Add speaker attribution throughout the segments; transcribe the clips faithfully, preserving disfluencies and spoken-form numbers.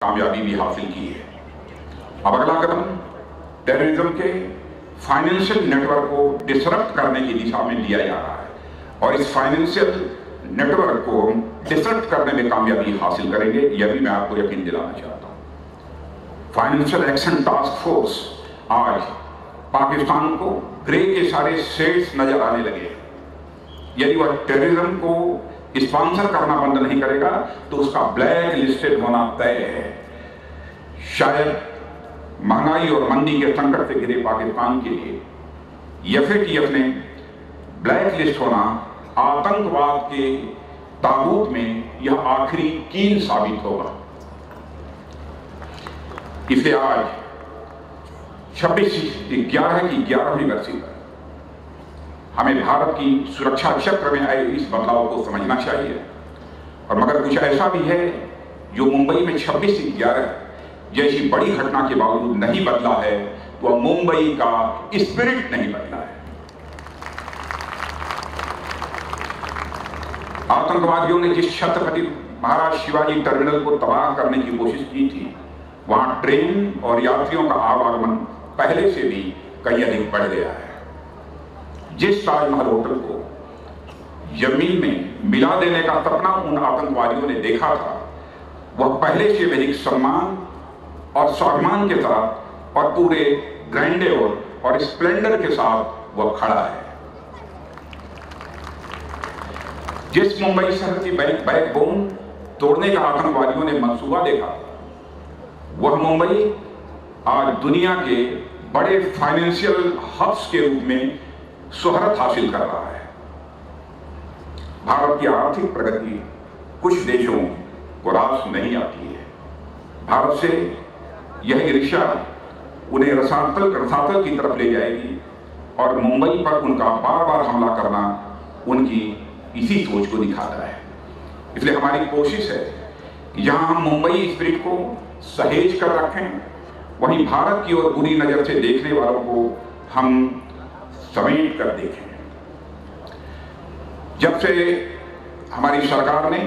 Speaker 1: कामयाबी भी हासिल की है। अब अगला कदम टेररिज्म के फाइनेंशियल नेटवर्क को डिसरप्ट करने की दिशा में लिया जा रहा है और इस फाइनेंशियल नेटवर्क को डिसरप्ट करने में कामयाबी हासिल करेंगे, यह भी मैं आपको यकीन दिलाना चाहता हूं। फाइनेंशियल एक्शन टास्क फोर्स आज पाकिस्तान को ग्रे के सारे शेड्स नजर आने लगे। यदि वह टेररिज्म को स्पॉन्सर करना बंद नहीं करेगा तो उसका ब्लैक लिस्टेड होना तय है। शायद महंगाई और मंदी के संकट से घिरे पाकिस्तान के लिए एफ ए टी एफ ने ब्लैक लिस्ट होना आतंकवाद के ताबूत में यह आखिरी कील साबित होगा। इसलिए आज छब्बीस ग्यारह की ग्यारहवीं बरसी पर हमें भारत की सुरक्षा क्षेत्र में आए इस बदलाव को समझना चाहिए। और मगर कुछ ऐसा भी है जो मुंबई में छब्बीस ग्यारह जैसी बड़ी घटना के बावजूद नहीं बदला है, तो वह मुंबई का स्पिरिट नहीं बदला है। आतंकवादियों ने जिस छत्रपति महाराज शिवाजी टर्मिनल को तबाह करने की कोशिश की थी, वहां ट्रेन और यात्रियों का आवागमन पहले से भी कहीं अधिक बढ़ गया है। जिस ताजमहल होटल को जमीन में मिला देने का सपना उन आतंकवादियों ने देखा था, वह पहले से अधिक सम्मान और स्वाभिमान के साथ और पूरे ग्रैंडेयर और स्प्लेंडर के साथ वह खड़ा है। जिस मुंबई शहर की बैक बैकबोन तोड़ने का आतंकवादियों ने मंसूबा देखा था, वह मुंबई आज दुनिया के बड़े फाइनेंशियल हब्स के रूप में शोहरत हासिल कर रहा है। भारत की आर्थिक प्रगति कुछ देशों को रास नहीं आती है। भारत से यह ईर्ष्या उन्हें रसातल रसातल की तरफ ले जाएगी और मुंबई पर उनका बार बार हमला करना उनकी इसी सोच को दिखाता है। इसलिए हमारी कोशिश है कि जहां हम मुंबई स्पिरिट को सहेज कर रखें, वहीं भारत की ओर बुरी नजर से देखने वालों को हम समेट कर देखें। जब से हमारी सरकार ने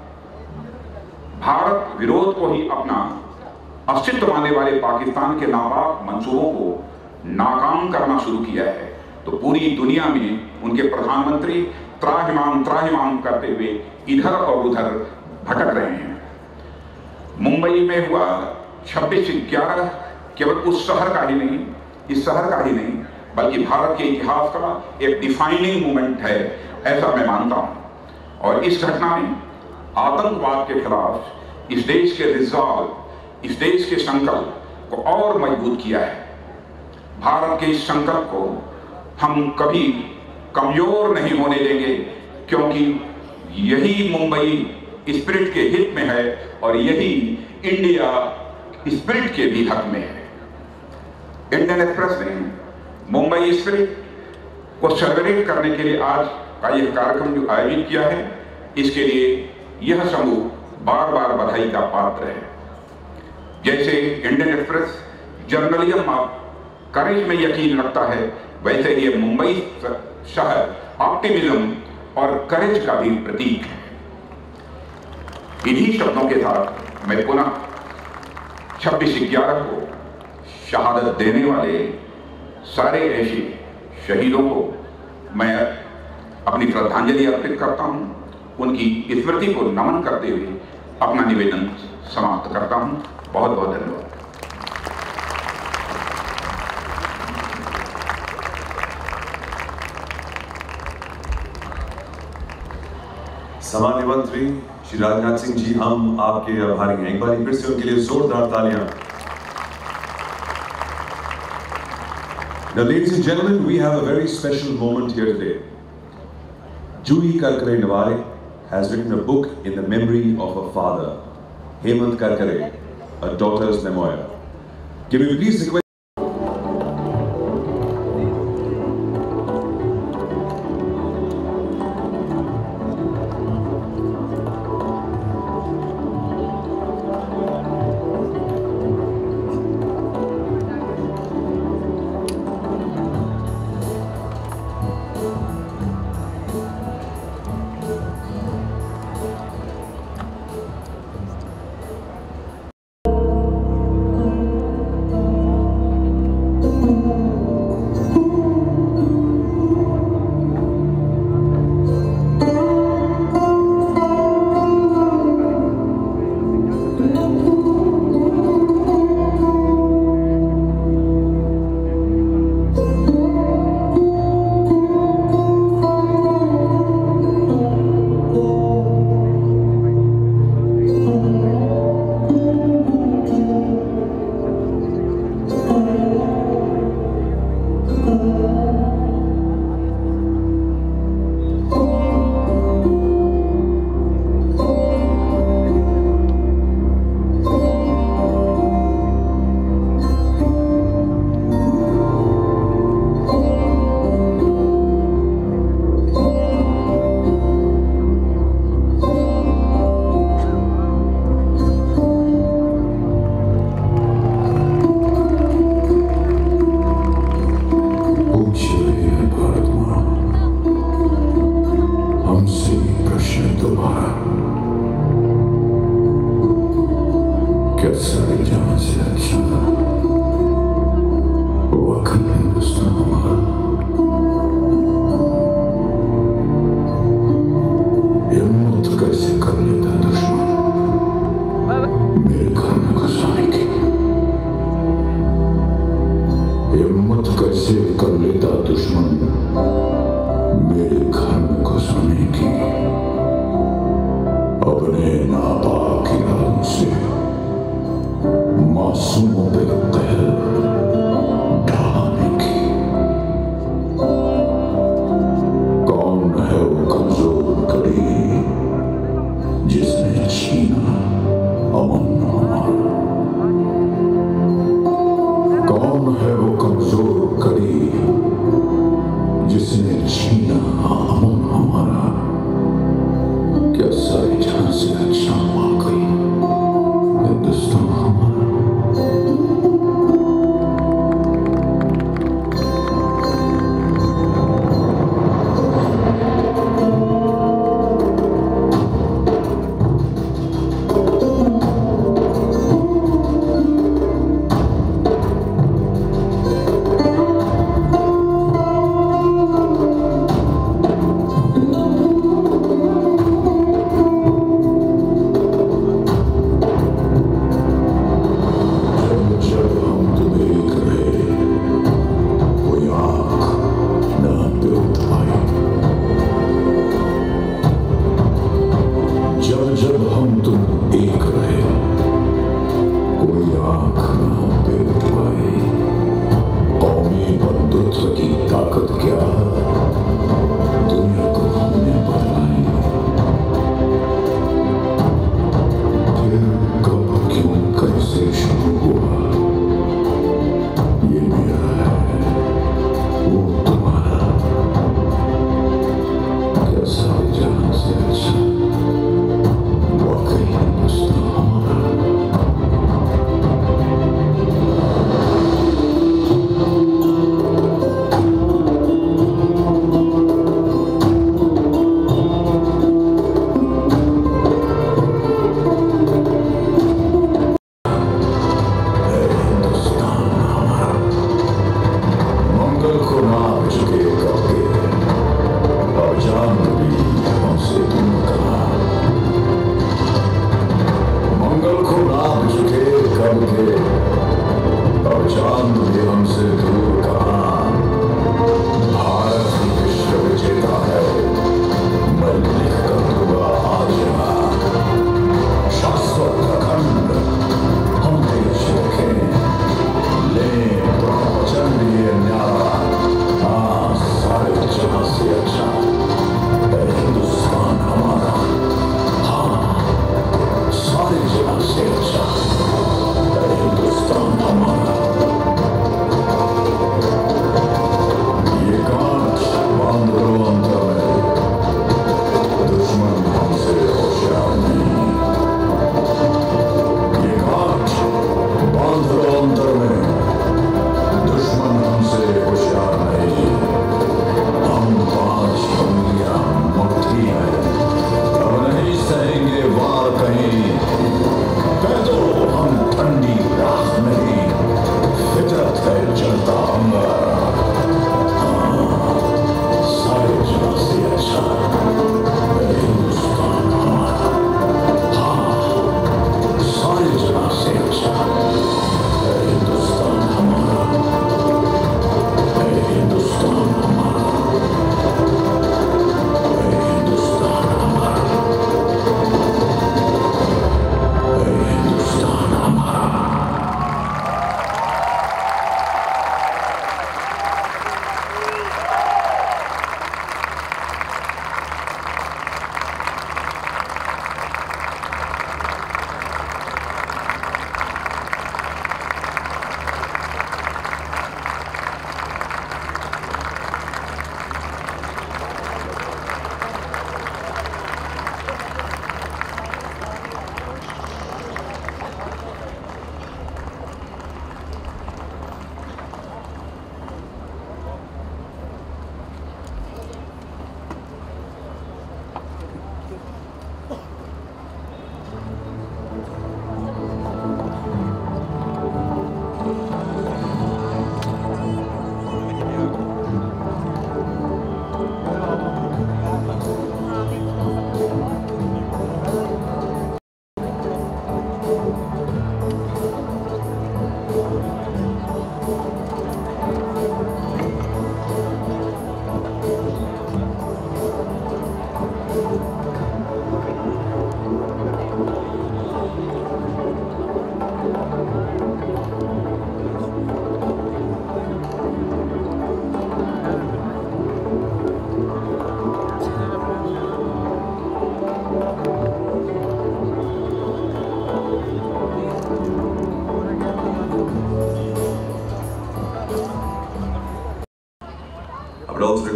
Speaker 1: भारत विरोध को ही अपना अस्तित्व मानने वाले पाकिस्तान के नापाक मंसूबों को नाकाम करना शुरू किया है, तो पूरी दुनिया में उनके प्रधानमंत्री त्राहिमाम त्राहिमाम करते हुए इधर और उधर भटक रहे हैं। मुंबई में हुआ छब्बीस ग्यारह केवल उस शहर का ही नहीं, इस शहर का ही नहीं, बल्कि भारत के इतिहास का एक डिफाइनिंग मोमेंट है, ऐसा मैं मानता हूं। और इस घटना ने आतंकवाद के खिलाफ इस देश के रिजॉल्व, इस देश के संकल्प को और मजबूत किया है। भारत के इस संकल्प को हम कभी कमजोर नहीं होने देंगे, क्योंकि यही मुंबई स्पिरिट के हित में है और यही इंडिया स्पिरिट के भी हक में है। इंडियन एक्सप्रेस ने मुंबई स्पिरिट को सेलिब्रेट करने के लिए आज का यह कार्यक्रम जो आयोजित किया है, इसके लिए यह समूह बार बार बधाई का पात्र है। जैसे Indian Express journalism of courage में यकीन रखता है, वैसे ही मुंबई शहर ऑप्टिमिज्म और करेज का भी प्रतीक है। इन्हीं शब्दों के साथ मैं पुनः छब्बीस ग्यारह को शहादत देने वाले सारे ऐसे शहीदों को मैं अपनी श्रद्धांजलि अर्पित करता हूं। उनकी स्मृति को नमन करते हुए अपना निवेदन समाप्त करता हूं। बहुत बहुत धन्यवाद।
Speaker 2: सामान्य मंत्री श्री राजनाथ सिंह जी, हम आपके आभारी हैं। एक बार फिर से उनके लिए जोरदार तालियां। Now, ladies and gentlemen, we have a very special moment here today. Juhi Karkare Naware has written a book in the memory of her father, Hemant Karkare, a daughter's memoir. Can we please request
Speaker 3: क्या सारी जहां से अच्छा वाकई हिंदुस्तान हमारा। हिम्मत कैसे कर लेता दुश्मन मेरे घर में घुस आने की। हिम्मत कैसे कर लेता दुश्मन मेरे घर में घुस आने की। अपने नापाक इरादों से मासूमों पे कहर ढाने की। कौन है वो कमजोर कड़ी जिसने छीना अमन हमारा। कौन है वो कमजोर कड़ी जिसने छीना अमन हमारा। क्या सारी जहां से अच्छा वाकई हिंदुस्तान हमारा।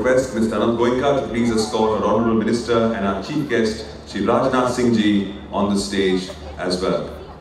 Speaker 2: request Mister Anand Goenka to please escort our Honourable Minister and our Chief Guest, Shri Rajnath Singh Ji, on the stage as well.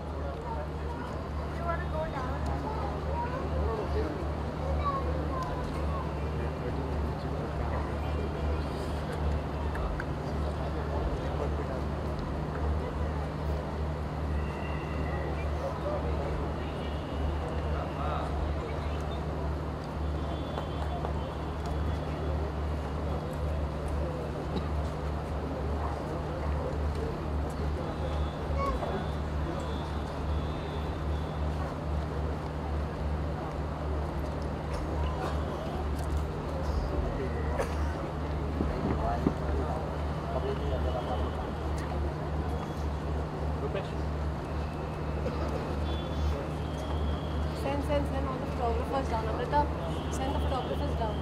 Speaker 4: Send, send, send all the photographers down. Amitabh, send the photographers down.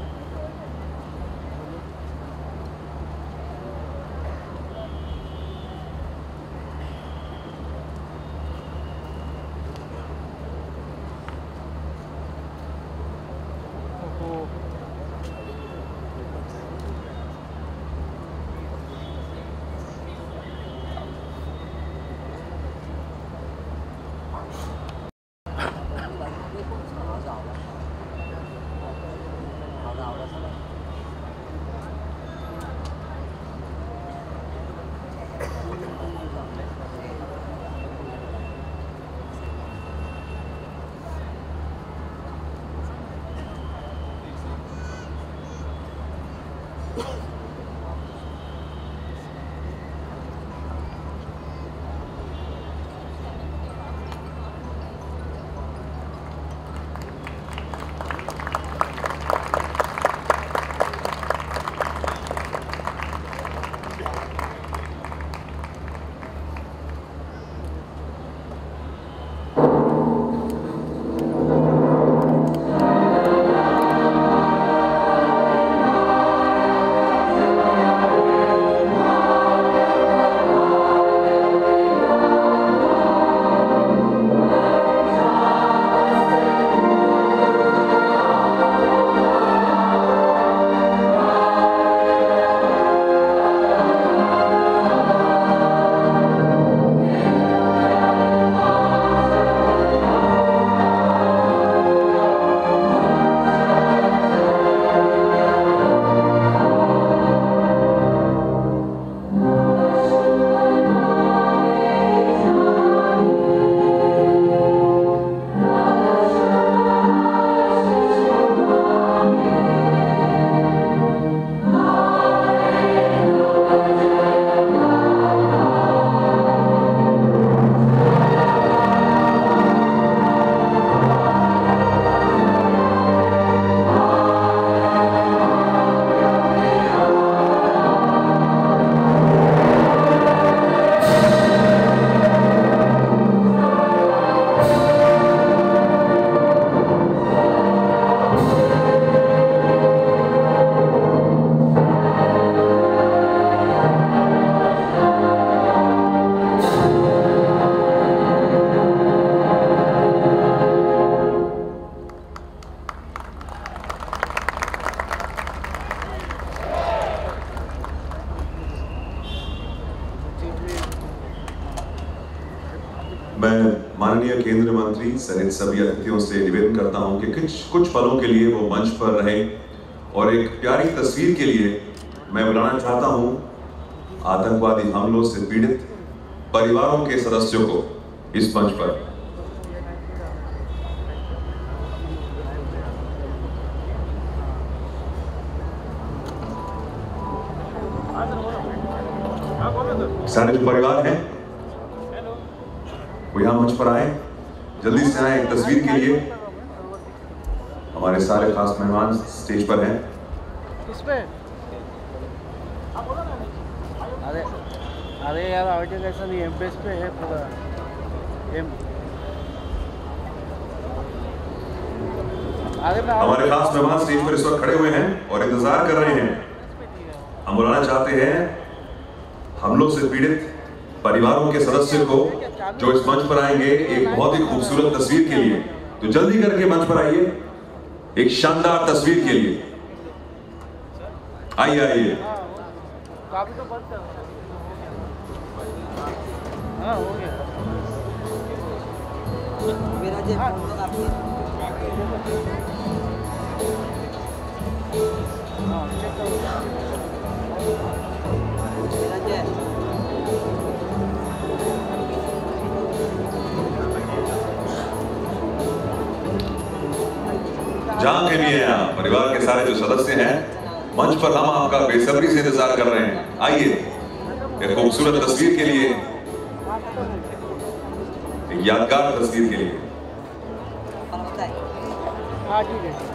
Speaker 2: मैं माननीय केंद्रीय मंत्री सहित सभी अतिथियों से निवेदन करता हूं कि कुछ कुछ पलों के लिए वो मंच पर रहें और एक प्यारी तस्वीर के लिए मैं बुलाना चाहता हूं आतंकवादी हमलों से पीड़ित परिवारों के सदस्यों को इस मंच पर। सारे जो परिवार हैं वो यहाँ मंच पर आए, जल्दी से आए एक तस्वीर के लिए। हमारे सारे खास मेहमान स्टेज पर हैं।
Speaker 5: अरे अरे यार आगे कैसा नहीं एम पेज पे है पूरा एम।
Speaker 2: हमारे खास मेहमान स्टेज पर इस वक्त खड़े हुए हैं और इंतजार कर रहे हैं। हम बुलाना चाहते हैं हमलों से पीड़ित परिवारों के सदस्य को जो इस मंच पर आएंगे एक बहुत ही खूबसूरत तस्वीर के लिए। तो जल्दी करके मंच पर आइए एक शानदार तस्वीर के लिए। आइए आइए।
Speaker 5: काफी तो बंद कर। हाँ हो गया। मेरा जे फोन तो काफी। हाँ चेक करो। मेरा जे।
Speaker 2: जहां के भी हैं आप, परिवार के सारे जो सदस्य हैं, मंच पर हम आपका बेसब्री से इंतजार कर रहे हैं। आइए एक खूबसूरत तस्वीर के लिए, एक यादगार तस्वीर के लिए।
Speaker 5: हाँ ठीक है।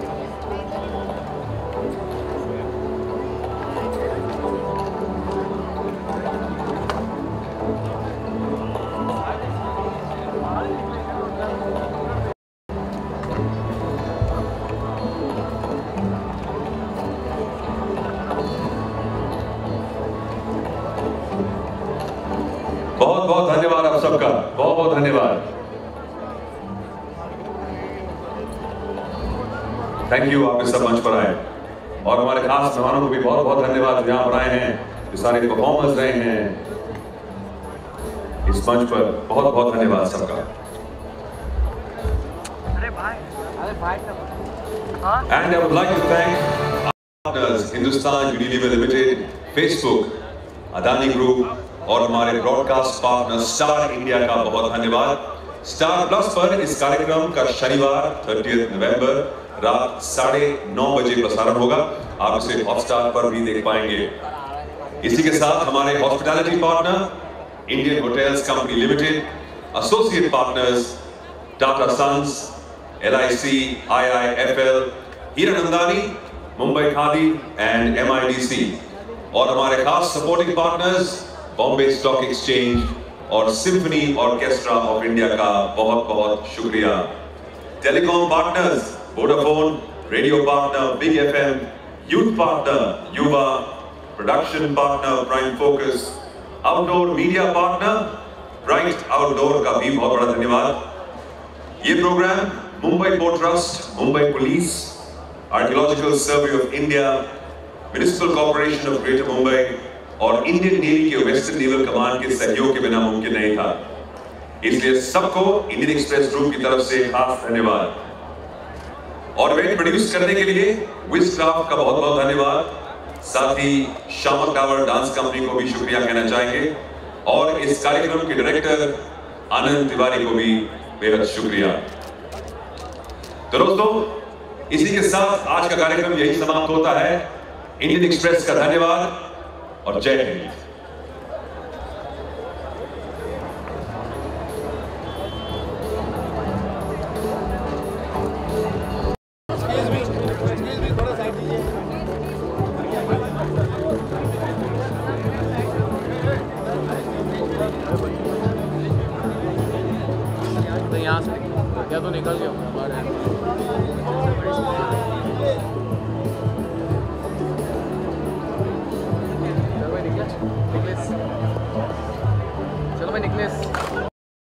Speaker 2: बहुत बहुत धन्यवाद आप सबका, बहुत बहुत धन्यवाद। थैंक यू, आप इस सब मंच पर आए। और हमारे खास मेहमानों को भी बहुत बहुत धन्यवाद, यहाँ पर आए हैं, जो सारे परफॉर्मर्स रहे हैं इस मंच पर। बहुत बहुत धन्यवाद सबका।
Speaker 5: अरे भाई, अरे भाई
Speaker 2: And I would like to thank our partners, Hindustan Unilever Limited, Facebook, Adani Group और हमारे ब्रॉडकास्ट पार्टनर स्टार इंडिया का बहुत धन्यवाद। स्टार प्लस पर इस कार्यक्रम का शनिवार तीस नवंबर रात साढ़े नौ बजे प्रसारण होगा। आप इसे हॉटस्टार पर भी देख पाएंगे। इसी के साथ हमारे hospitality partner Indian Hotels Company Limited, associate partners Tata Sons, L I C, I I F L, Hiranandani, Mumbai Khadi and M I D C और हमारे खास supporting partners Bombay Stock Exchange और सिम्फनी ऑर्केस्ट्रा ऑफ इंडिया का बहुत बहुत शुक्रिया। Telecom partners Vodafone, radio partner Big F M, youth partner Yuva, production partner Prime Focus, outdoor media partner Bright Outdoor का भी बहुत बड़ा धन्यवाद। ये programme Mumbai Port Trust, Mumbai police, Archaeological Survey of India, Municipal Corporation of Greater Mumbai और Indian Navy के Western Naval Command के सहयोग के बिना मुमकिन नहीं था। इसलिए सबको इंडियन एक्सप्रेस ग्रुप की तरफ से खास धन्यवाद। और इवेंट प्रोड्यूस करने के लिए विज क्राफ्ट का बहुत बहुत धन्यवाद। साथ ही शामक टावर डांस कंपनी को भी शुक्रिया कहना चाहेंगे और इस कार्यक्रम के डायरेक्टर आनंद तिवारी को भी बेहद शुक्रिया। तो दोस्तों, इसी के साथ आज का कार्यक्रम यही समाप्त होता है। इंडियन एक्सप्रेस का धन्यवाद और जय हिंद।
Speaker 5: तो यहाँ से क्या तो निकल